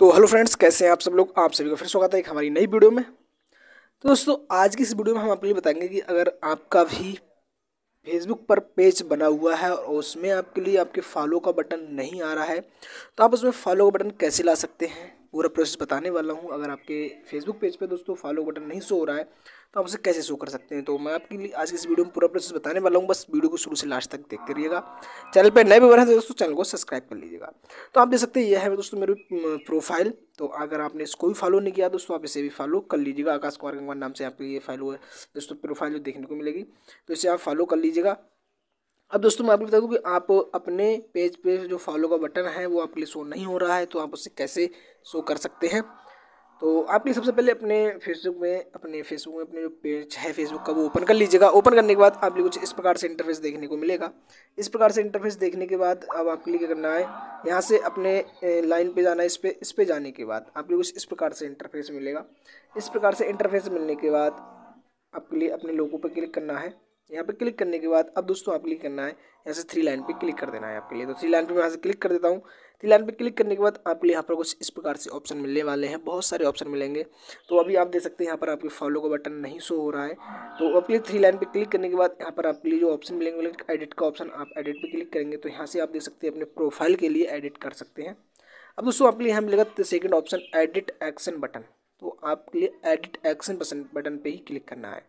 तो hello friends, कैसे हैं आप सब लोग। आप सभी का फिर स्वागत है एक हमारी नई वीडियो में। तो दोस्तों, आज की इस वीडियो में हम आपके लिए बताएंगे कि अगर आपका भी फेसबुक पर पेज बना हुआ है और उसमें आपके लिए आपके फॉलो का बटन नहीं आ रहा है, तो आप उसमें फॉलो का बटन कैसे ला सकते हैं, पूरा प्रोसेस बताने वाला हूं। अगर आपके फेसबुक पेज पे दोस्तों फॉलो बटन नहीं शो हो रहा है तो आप उसे कैसे शो कर सकते हैं, तो मैं आपके लिए आज की इस वीडियो में पूरा प्रोसेस बताने वाला हूं। बस वीडियो को शुरू से लास्ट तक देखते रहिएगा। चैनल पर नए व्यूअर हैं तो दोस्तों चैनल को सब्सक्राइब कर लीजिएगा। तो आप देख सकते हैं, यह है दोस्तों मेरी प्रोफाइल। तो अगर आपने इसको भी फॉलो नहीं किया दोस्तों, आप इसे भी फॉलो कर लीजिएगा। आकाश कुमार गंगवार नाम से आपके लिए फॉलो है दोस्तों, प्रोफाइल जो देखने को मिलेगी, तो इसे आप फॉलो कर लीजिएगा। अब दोस्तों मैं आपको बता दूं कि आप अपने पेज पे जो फॉलो का बटन है वो आपके लिए शो नहीं हो रहा है, तो आप उसे कैसे शो कर सकते हैं। तो आपके लिए सबसे पहले अपने फेसबुक में अपने जो पेज है फेसबुक का वो ओपन कर लीजिएगा। ओपन करने के बाद आपके लिए कुछ इस प्रकार से इंटरफेस देखने को मिलेगा। इस प्रकार से इंटरफेस देखने के बाद अब आपके लिए क्या करना है, यहाँ से अपने लाइन पे जाना है। इस पे जाने के बाद आपके लिए कुछ इस प्रकार से इंटरफेस मिलेगा। इस प्रकार से इंटरफेस मिलने के बाद आपके लिए अपने लोगों पर क्लिक करना है। यहाँ पे क्लिक करने के बाद अब दोस्तों आपके लिए करना है, यहाँ से थ्री लाइन पे क्लिक कर देना है आपके लिए। तो थ्री लाइन पे मैं यहाँ से क्लिक कर देता हूँ। थ्री लाइन पे क्लिक करने के बाद आपके लिए यहाँ पर कुछ इस प्रकार से ऑप्शन मिलने वाले हैं, बहुत सारे ऑप्शन मिलेंगे। तो अभी आप देख सकते हैं यहाँ पर आपके फॉलो का बटन नहीं शो हो रहा है। तो आपके लिए थ्री लाइन पे क्लिक करने के बाद यहाँ पर आपके लिए जो ऑप्शन मिलेंगे एडिट का ऑप्शन, आप एडिट पे क्लिक करेंगे तो यहाँ से आप देख सकते हैं अपने प्रोफाइल के लिए एडिट कर सकते हैं। अब दोस्तों आपके लिए यहाँ मिलेगा second option edit action button. तो आपके लिए एडिट एक्शन बटन पे ही क्लिक करना है।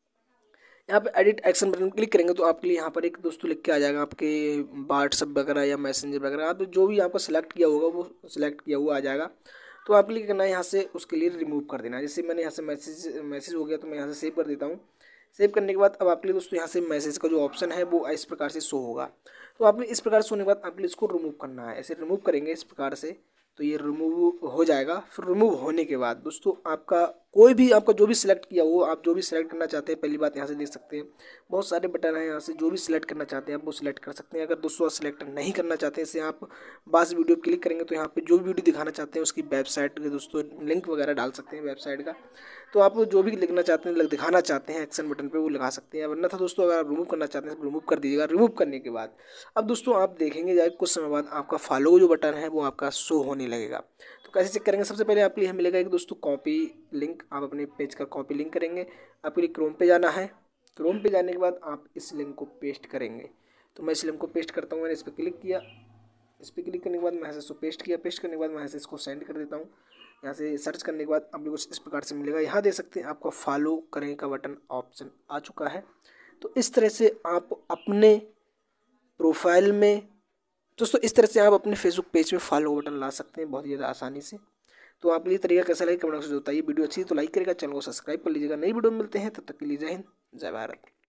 यहाँ पे एडिट एक्शन बटन क्लिक करेंगे तो आपके लिए यहाँ पर एक दोस्तों लिख के आ जाएगा आपके व्हाट्सअप वगैरह या मैसेंजर वगैरह, आप जो भी आपका सिलेक्ट किया होगा वो सिलेक्ट किया हुआ आ जाएगा। तो आपके लिए करना है यहाँ से उसके लिए रिमूव कर देना है। जैसे मैंने यहाँ से मैसेज हो गया तो मैं यहाँ से सेव कर देता हूँ। सेव करने के बाद अब आपके लिए दोस्तों यहाँ से मैसेज का जो ऑप्शन है वो इस प्रकार से शो होगा। तो आपने इस प्रकार से होने के बाद आपके लिए इसको रिमूव करना है। ऐसे रिमूव करेंगे इस प्रकार से तो ये रिमूव हो जाएगा। फिर रिमूव होने के बाद दोस्तों आपका कोई भी आपका जो भी सिलेक्ट किया हो, आप जो भी सिलेक्ट करना चाहते हैं, पहली बात यहाँ से देख सकते हैं बहुत सारे बटन हैं, यहाँ से जो भी सिलेक्ट करना चाहते हैं आप वो सिलेक्ट कर सकते हैं। अगर दोस्तों आप सिलेक्ट नहीं करना चाहते हैं, इसे आप बस वीडियो क्लिक करेंगे तो यहाँ पे जो भी वीडियो दिखाना चाहते हैं उसकी वेबसाइट के दोस्तों लिंक वगैरह डाल सकते हैं वेबसाइट का। तो आप जो भी लिखना चाहते हैं दिखाना चाहते हैं एक्शन बटन पे वो लगा सकते हैं। वरना था दोस्तों अगर आप रिमूव करना चाहते हैं तो रिमूव कर दीजिएगा। रिमूव करने के बाद अब दोस्तों आप देखेंगे जाए कुछ समय बाद आपका फॉलो जो बटन है वो आपका शो होने लगेगा। तो कैसे चेक करेंगे, सबसे पहले आपके लिए मिलेगा एक दोस्तों कॉपी लिंक। आप अपने पेज का कॉपी लिंक करेंगे। आपके लिए क्रोम पे जाना है। क्रोम पे जाने के बाद आप इस लिंक को पेस्ट करेंगे। तो मैं इस लिंक को पेस्ट करता हूँ। मैंने इस पर क्लिक किया। इस पर क्लिक करने के बाद मैं ऐसे इसको पेस्ट किया। पेस्ट करने के बाद मैं ऐसे इसको सेंड कर देता हूँ। यहाँ से सर्च करने के बाद आपको कुछ इस प्रकार से मिलेगा। यहाँ देख सकते हैं आपका फॉलो करने का बटन ऑप्शन आ चुका है। तो इस तरह से आप अपने प्रोफाइल में दोस्तों इस तरह से आप अपने फेसबुक पेज में फॉलो बटन ला सकते हैं बहुत ही ज़्यादा आसानी से। तो आप ये तरीका कैसा लगे कमेंट बॉक्स में बताइए। वीडियो अच्छी है तो लाइक करेगा, चैनल को सब्सक्राइब कर लीजिएगा। नई वीडियो में मिलते हैं, तब तक के लिए जय हिंद, जय भारत।